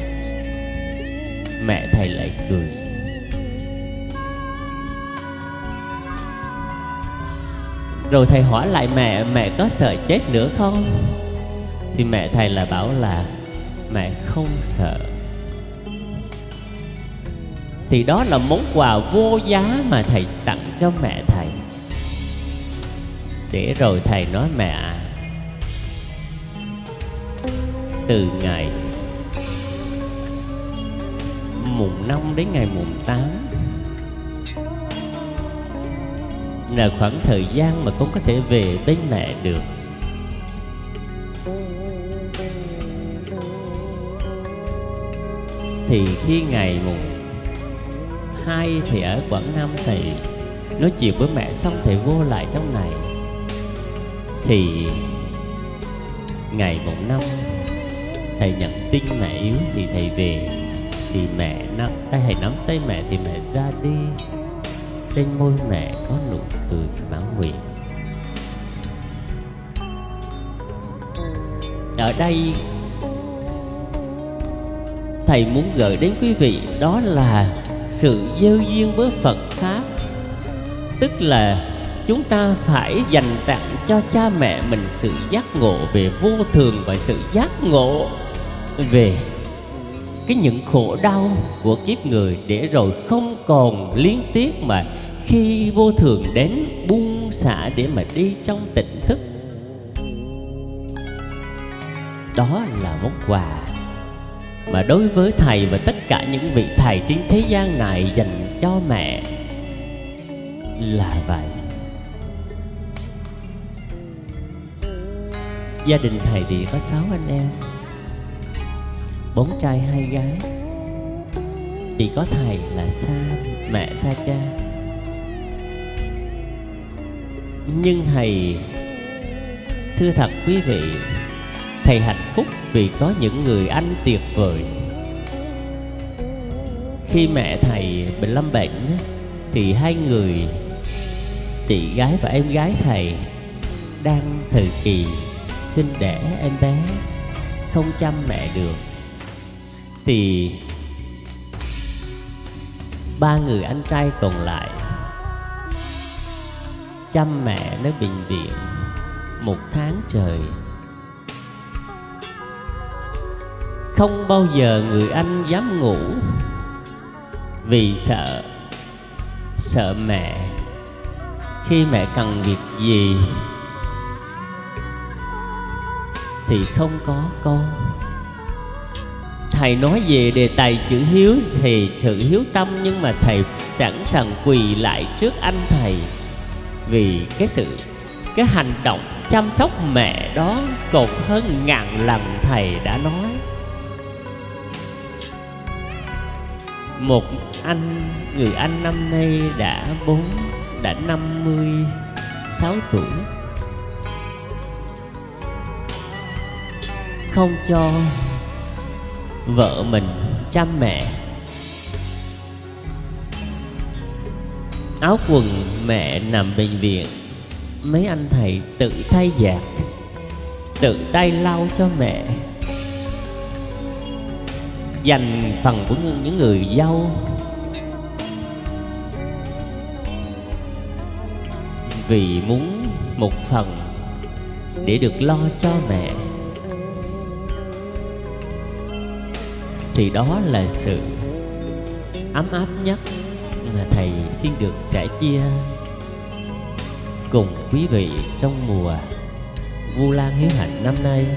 Mẹ thầy lại cười. Rồi thầy hỏi lại mẹ có sợ chết nữa không? Thì mẹ thầy là bảo là mẹ không sợ. Thì đó là món quà vô giá mà thầy tặng cho mẹ thầy. Để rồi thầy nói mẹ à, từ ngày mùng 5 đến ngày mùng 8 là khoảng thời gian mà con có thể về bên mẹ được. Thì khi ngày mùng 2 thì ở Quảng Nam thầy nói chuyện với mẹ xong thầy vô lại trong này. Thì ngày mùng 5 thầy nhận tin mẹ yếu thì thầy về. Thì thầy nắm tay mẹ thì mẹ ra đi. Trên môi mẹ có nụ cười mãn nguyện. Ở đây thầy muốn gửi đến quý vị đó là sự gieo duyên với Phật Pháp. Tức là chúng ta phải dành tặng cho cha mẹ mình sự giác ngộ về vô thường và sự giác ngộ về những khổ đau của kiếp người, để rồi không còn liên tiếc mà khi vô thường đến buông xả để mà đi trong tỉnh thức. Đó là món quà mà đối với thầy và tất cả những vị thầy trên thế gian này dành cho mẹ là vậy. Gia đình thầy thì có 6 anh em, 4 trai 2 gái. Chỉ có thầy là xa mẹ xa cha. Nhưng thầy thưa thật quý vị, thầy hạnh phúc vì có những người anh tuyệt vời. Khi mẹ thầy bị lâm bệnh thì 2 người, chị gái và em gái thầy, đang thời kỳ sinh đẻ em bé, không chăm mẹ được. Thì 3 người anh trai còn lại chăm mẹ nơi bệnh viện 1 tháng trời. Không bao giờ người anh dám ngủ vì sợ mẹ khi mẹ cần việc gì thì không có con. Thầy nói về đề tài chữ hiếu thì sự hiếu tâm, nhưng mà thầy sẵn sàng quỳ lại trước anh thầy vì cái hành động chăm sóc mẹ đó còn hơn ngàn lần thầy đã nói. một người anh năm nay đã 56 tuổi, không cho vợ mình chăm mẹ. Áo quần mẹ nằm bệnh viện, mấy anh thầy tự thay giặt, tự tay lau cho mẹ. Dành phần của những người dâu, vì muốn một phần để được lo cho mẹ, thì đó là sự ấm áp nhất mà thầy xin được sẻ chia cùng quý vị trong mùa Vu Lan Hiếu Hạnh năm nay.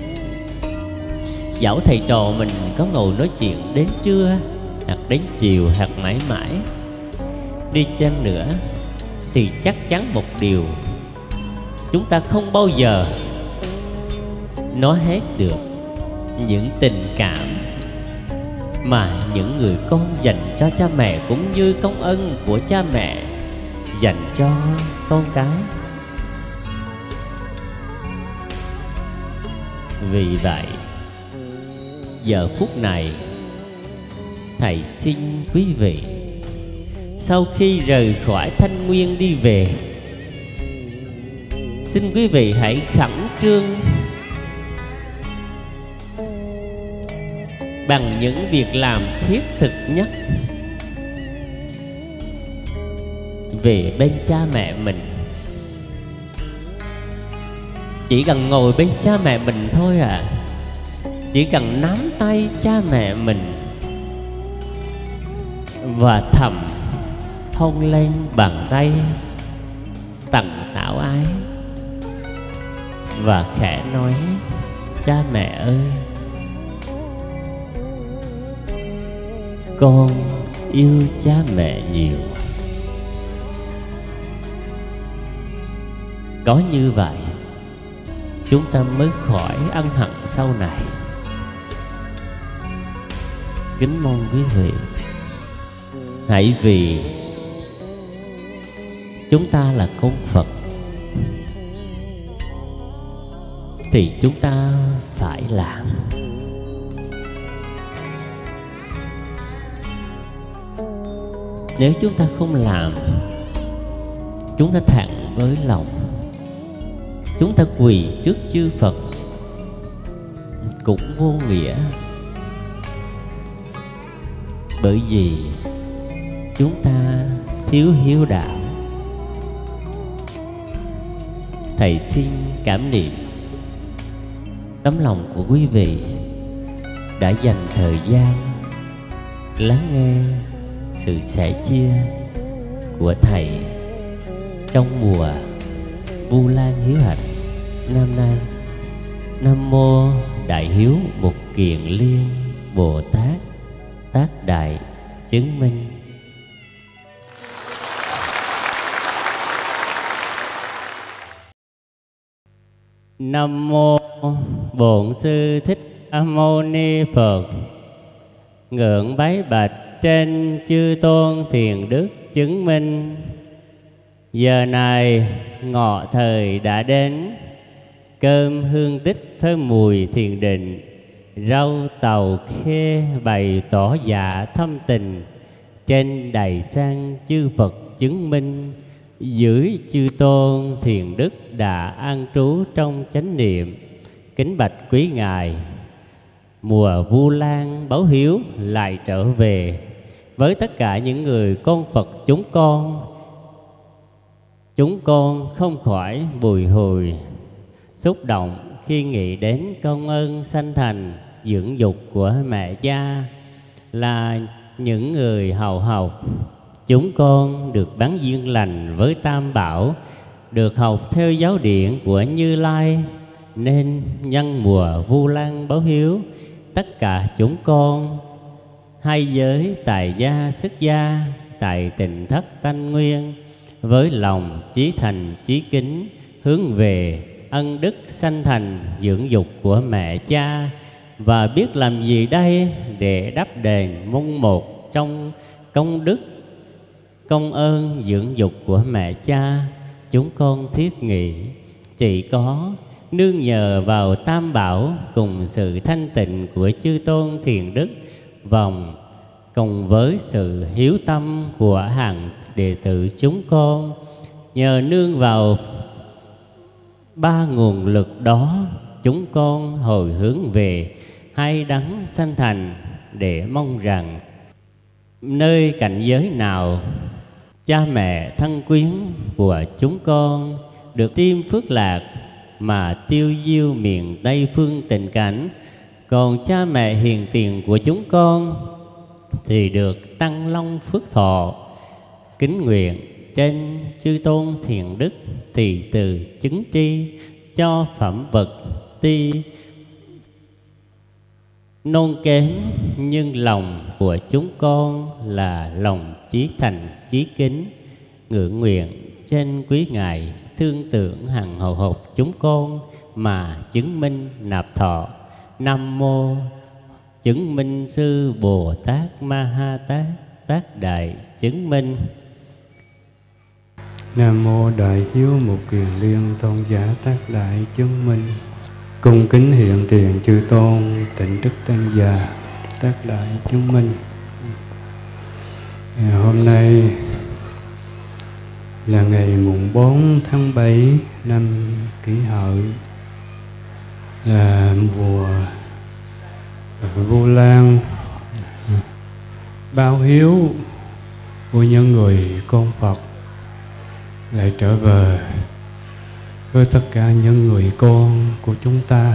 Dẫu thầy trò mình có ngồi nói chuyện đến trưa hoặc đến chiều hoặc mãi mãi đi chăng nữa, thì chắc chắn một điều, chúng ta không bao giờ nói hết được những tình cảm mà những người con dành cho cha mẹ, cũng như công ân của cha mẹ dành cho con cái. Vì vậy, giờ phút này thầy xin quý vị, sau khi rời khỏi Thanh Nguyên đi về, xin quý vị hãy khẩn trương bằng những việc làm thiết thực nhất về bên cha mẹ mình. Chỉ cần ngồi bên cha mẹ mình thôi à, chỉ cần nắm tay cha mẹ mình và thầm hôn lên bàn tay tận tảo ái và khẽ nói: cha mẹ ơi, con yêu cha mẹ nhiều. Có như vậy, chúng ta mới khỏi ân hận sau này. Kính mong quý vị hãy vì chúng ta là con Phật thì chúng ta phải làm. Nếu chúng ta không làm, chúng ta thẳng với lòng, chúng ta quỳ trước chư Phật cũng vô nghĩa. Bởi vì chúng ta thiếu hiếu đạo. Thầy xin cảm niệm tấm lòng của quý vị đã dành thời gian lắng nghe sự sẻ chia của thầy trong mùa Vu Lan Hiếu Hạnh năm nay. Nam mô Đại Hiếu Mục Kiền Liên Bồ Tát Tác Đại Chứng Minh. Nam mô Bổn Sư Thích Ca Mâu Ni Phật. Ngưỡng bái bạch trên chư tôn thiền đức chứng minh. Giờ này ngọ thời đã đến, cơm hương tích thơm mùi thiền định, rau tàu khê bày tỏ dạ thâm tình. Trên đài sang chư Phật chứng minh, dưới chư tôn thiền đức đã an trú trong chánh niệm. Kính bạch quý ngài, mùa Vu Lan báo hiếu lại trở về với tất cả những người con Phật chúng con không khỏi bồi hồi xúc động khi nghĩ đến công ơn sanh thành dưỡng dục của mẹ cha. Là những người hầu học, chúng con được bán duyên lành với Tam Bảo, được học theo giáo điển của Như Lai, nên nhân mùa Vu Lan báo hiếu, tất cả chúng con hai giới tại gia xuất gia tại Tịnh Thất Thanh Nguyên, với lòng chí thành chí kính hướng về ân đức sanh thành dưỡng dục của mẹ cha, và biết làm gì đây để đắp đền mong một trong công đức, công ơn dưỡng dục của mẹ cha, chúng con thiết nghĩ chỉ có nương nhờ vào Tam Bảo cùng sự thanh tịnh của chư tôn thiền đức vòng, cùng với sự hiếu tâm của hàng đệ tử chúng con, nhờ nương vào ba nguồn lực đó, chúng con hồi hướng về hai đấng sanh thành, để mong rằng nơi cảnh giới nào cha mẹ thân quyến của chúng con được chiêm phước lạc mà tiêu diêu miền Tây phương tình cảnh, còn cha mẹ hiền tiền của chúng con thì được tăng long phước thọ. Kính nguyện trên chư tôn thiền đức thì từ chứng tri cho phẩm vật ti nôn kém, nhưng lòng của chúng con là lòng chí thành chí kính. Ngưỡng nguyện trên quý ngài thương tưởng hằng hậu hộc chúng con mà chứng minh nạp thọ. Nam mô chứng minh sư Bồ Tát Ma Ha Tát, tác đại chứng minh. Nam mô Đại Hiếu Một Kiền Liên Tôn giả tác đại chứng minh. Cung kính hiện tiền chư tôn tịnh đức tăng già tác đại chứng minh. Hôm nay là ngày mùng 4 tháng 7 năm Kỷ Hợi, là mùa Vu Lan báo hiếu của những người con Phật lại trở về với tất cả những người con của chúng ta.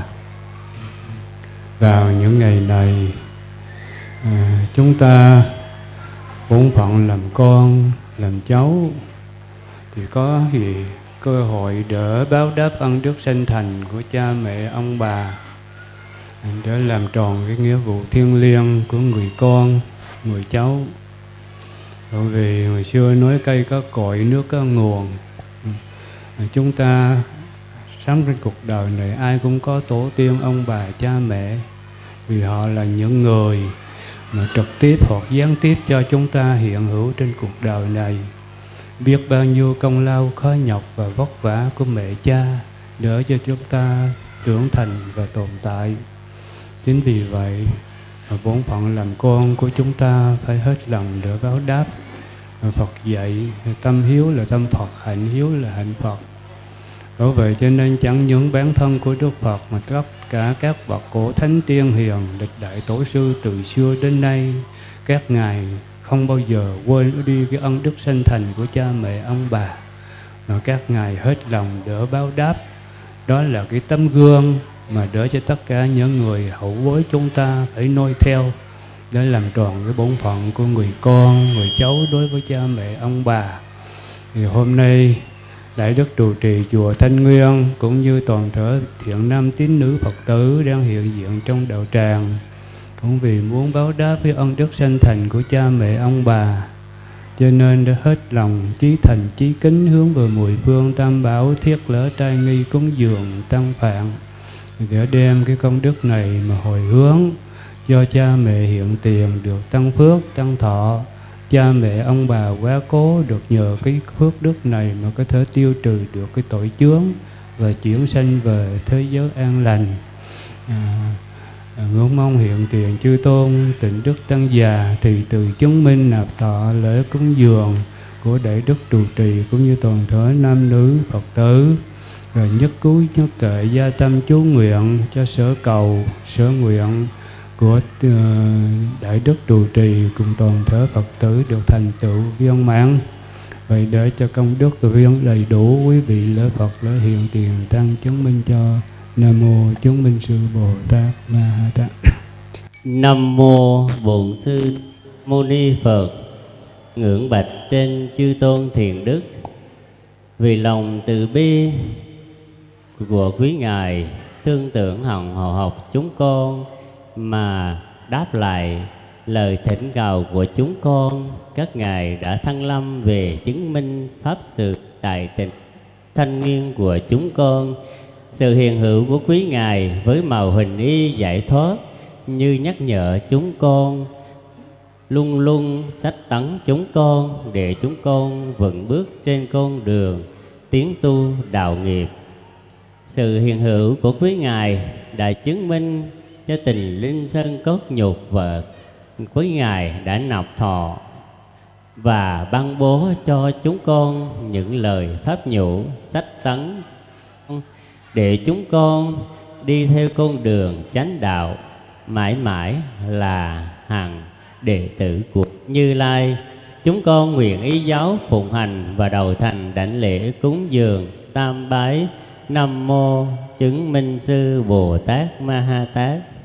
Vào những ngày này, chúng ta bổn phận làm con, làm cháu thì có gì cơ hội để báo đáp ân đức sanh thành của cha mẹ ông bà, để làm tròn cái nghĩa vụ thiêng liêng của người con, người cháu. Bởi vì hồi xưa nói cây có cội, nước có nguồn. Chúng ta sống trên cuộc đời này ai cũng có tổ tiên ông bà cha mẹ, vì họ là những người mà trực tiếp hoặc gián tiếp cho chúng ta hiện hữu trên cuộc đời này. Biết bao nhiêu công lao khó nhọc và vất vả của mẹ cha đỡ cho chúng ta trưởng thành và tồn tại. Chính vì vậy bổn phận làm con của chúng ta phải hết lòng để báo đáp. Phật dạy tâm hiếu là tâm Phật, hạnh hiếu là hạnh Phật. Bởi vậy cho nên chẳng những bản thân của Đức Phật mà tất cả các bậc cổ thánh tiên hiền, lịch đại tổ sư từ xưa đến nay, các ngài không bao giờ quên đi cái ân đức sanh thành của cha mẹ ông bà, mà các ngài hết lòng đỡ báo đáp. Đó là cái tấm gương mà đỡ cho tất cả những người hậu bối chúng ta phải noi theo, để làm tròn cái bổn phận của người con, người cháu đối với cha mẹ ông bà. Thì hôm nay Đại Đức trụ trì chùa Thanh Nguyên cũng như toàn thể thiện nam tín nữ Phật tử đang hiện diện trong đạo tràng, cũng vì muốn báo đáp với ân đức sanh thành của cha mẹ ông bà, cho nên đã hết lòng chí thành chí kính hướng về mười phương Tam Bảo, thiết lễ trai nghi cúng dường tăng phạn, để đem cái công đức này mà hồi hướng cho cha mẹ hiện tiền được tăng phước tăng thọ. Cha mẹ ông bà quá cố được nhờ cái phước đức này mà có thể tiêu trừ được cái tội chướng và chuyển sanh về thế giới an lành. Ngưỡng mong hiện tiền chư tôn tịnh đức tăng già thì từ chứng minh nạp thọ lễ cúng dường của Đại Đức trụ trì cũng như toàn thể nam nữ Phật tử, rồi nhất cứu nhất kệ gia tâm chú nguyện cho sở cầu sở nguyện của Đại Đức trụ trì cùng toàn thể Phật tử được thành tựu viên mãn. Vậy để cho công đức viên đầy đủ, quý vị lễ Phật lễ hiện tiền tăng chứng minh cho. Nam mô chứng minh sư Bồ Tát Ma Ha Tát. Nam mô Bổn Sư Mâu Ni Phật. Ngưỡng bạch trên chư tôn thiền đức, vì lòng từ bi của quý ngài thương tưởng hằng hậu học chúng con mà đáp lại lời thỉnh cầu của chúng con. Các ngài đã thăng lâm về chứng minh pháp sự tại tỉnh Thanh Nguyên của chúng con. Sự hiện hữu của quý ngài với màu hình y giải thoát như nhắc nhở chúng con luôn luôn sách tấn chúng con để chúng con vững bước trên con đường tiến tu đạo nghiệp. Sự hiện hữu của quý Ngài đã chứng minh cho tình linh sơn cốt nhục và quý Ngài đã nạp thọ và ban bố cho chúng con những lời pháp nhũ sách tấn để chúng con đi theo con đường chánh đạo, mãi mãi là hàng đệ tử của Như Lai. Chúng con nguyện y giáo phụng hành và đầu thành đảnh lễ cúng dường tam bái Nam mô Chứng Minh Sư Bồ Tát Ma Ha Tát.